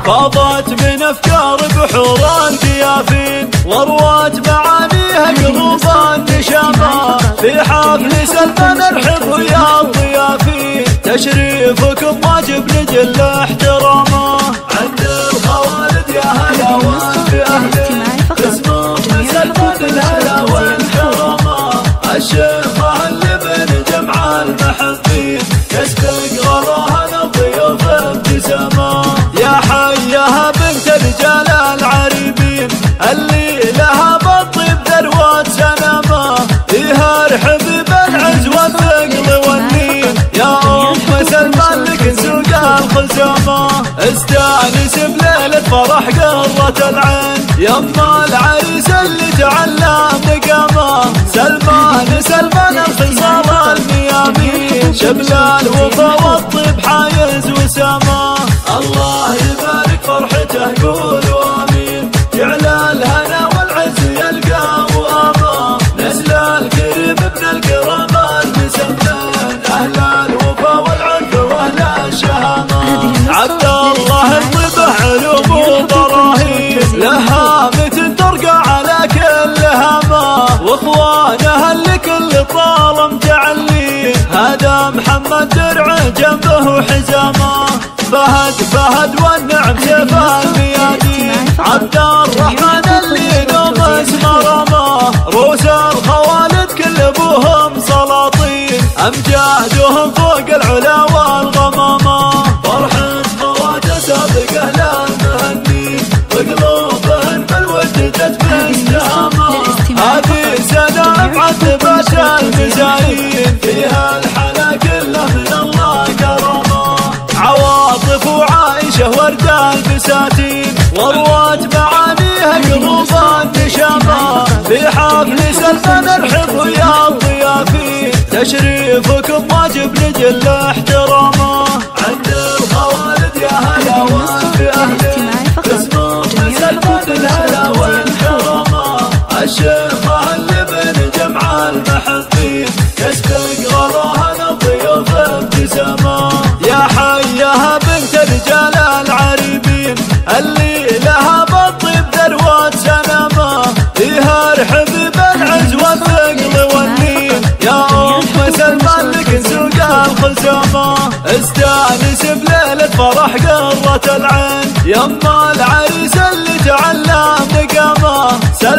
فاضت من افكار بحور الديافين، واروات معانيها قلوب النشامة. في حفل سلمى نرحب ويا الضيافين، تشريفكم واجب نجل احترامه. عند الخوالد يا هلا وفي اهل اسمه سلمى الهلا والكرامه. الشيخ اللي بن جمع المحبين، يسبق غلاها الضيوف ابتسامه. يا حيها بنت رجال العريبين، اللي لها بالطيب ذروات سلامه. فيها ارحب بالعز والثقل والنين، يا ام سلمى لك سوق الخزامه. استانس بليله فرح قرة العين، يما العريس اللي تعلم مقامه. سلمان الخصال الميامين، شبل الوفا والطيب حايز وسامه. الله يبارك فرحته قولوا امين، جعل الهنا والعز يلقى وامه. نسل الكريم ابن الكرام المسمين، اهل الوفا والعرف واهل الشهامه. عبد الله الطيبه علوم وبراهين، لهامة ترقى على كل هامه. واخوانها اللي كل طال متعلين، هذا محمد درعه جنبه حزامه. فهد والنعم سيف الميادين، عبد الرحمن اللي نوم اسمه رماه. روس الخوالد كل ابوهم سلاطين، امجادهم فوق العلا والغمامه. فرحة خواته سابقه للمهنين، وقلوبهن بالود تتبسامه. هذه سنة معذبة المزايين، فيها الحلا كله من الله كرمه. عواطف وعائشة ورد البساتين، واروات معانيها قلوب النشامة. في حفل سلمى نرحب ويا الضيافين، تشريفكم واجب نجل احترامه. عند الخوالد يا هلا وفي اهل اسمه سلمى الهلا والكرامه. الشيخ اللي بن جمع المحبين، يسبق غلاها الضيوف ابتسامه. يا حيها بنت رجال العريبين، اللي لها بالطيب ذروات سلامه. فيها ارحب بالعز والثقل والنين، يا ام سلمى لك سوق الخزامه. استانس بليله فرح قرة العين، يما العريس اللي تعلم مقامه.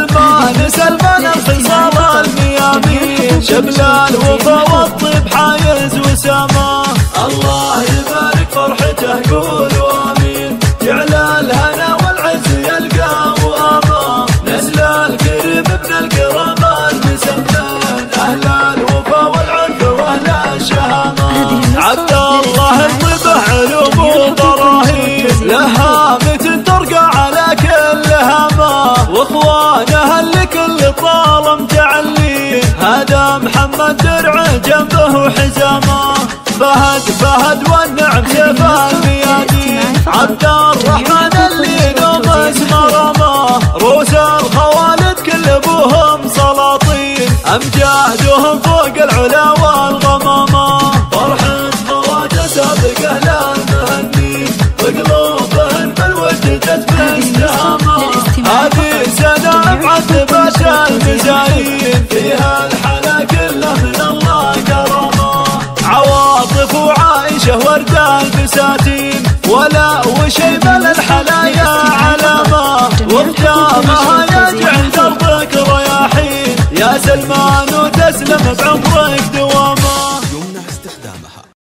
سلمان الخصال الميامين، شبل الوفا والطيب حايز وسامه. الله يبارك فرحته قولوا امين، جعل الهنا والعز يلقى وامه. نسل الكريم ابن الكرام المسمين، اهل الوفا والعرف واهل الشهامه. عبد الله الطيبه علوم وبراهين، لهامة ترقى على كل هامه. واخوانها اللي كل طال متعلين، هذا محمد درعه جنبه حزامه. فهد والنعم سيف الميادين، عبد الرحمن اللي نوم اسمه رماه. روس الخوالد كل ابوهم سلاطين، امجادهم فوق العلا والغمامه. فرحة خواته سابقه للمهنين، وقلوبهن بالود تتبسامه. هذه سنة معذبة المزايين، فيها الحلا كله من الله كرمه. عواطف وعائشة ورد البساتين، ولا وشيمل الحلايا علامة. وختامها يجعل دربك رياحين، يا سلمان وتسلم بعمرك دوام.